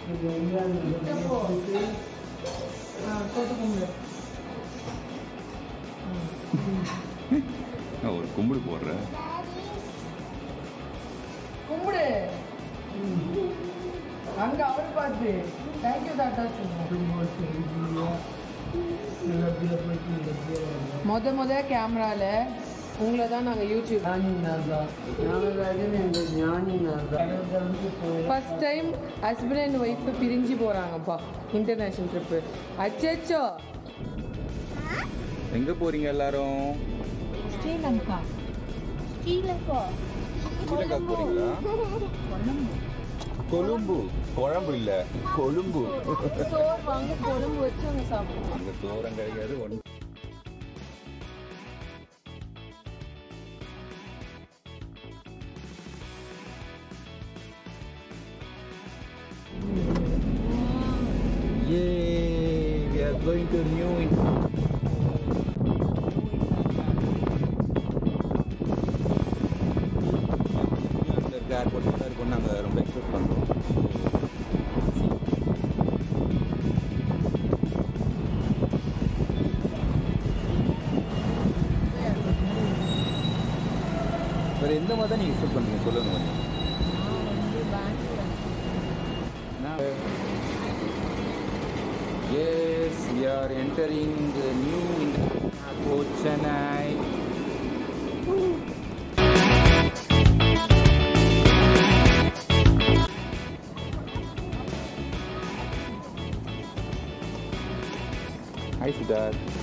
ஒரு கும்பிடு போடுற கும்பிடு அங்க அவர் பார்த்து தேங்க்யூ தாத்தா முத கேமரால உங்களை தான் நாங்கள் YouTube first time husband and wife பிரிஞ்சு போகிறாங்கப்பா இன்டர்நேஷ்னல் ட்ரிப்பு. அச்சோ எங்க போறீங்க எல்லாரும்? ஸ்ரீலங்கா. ஸ்ரீலங்கா போறீங்களா? கொழும்பு. குழம்பு இல்ல, கொழும்பு. சோறு வாங்கி கொழும்பு வச்சு அங்கே சாப்பிடுவோம். அங்க சோறம் கிடையாது ஒன்று. Yay! We are going to new airport. நாங்கள் ரொம்ப எக்ஸ்பெக்ட் பண்ணுறோம். வேறு எந்த மாதிரி தான் நீங்கள் எக்ஸ்பெக்ட் பண்ணுறீங்க சொல்லுங்கள். Yes, we are entering the new airport, Chennai. Hi, Siddharth.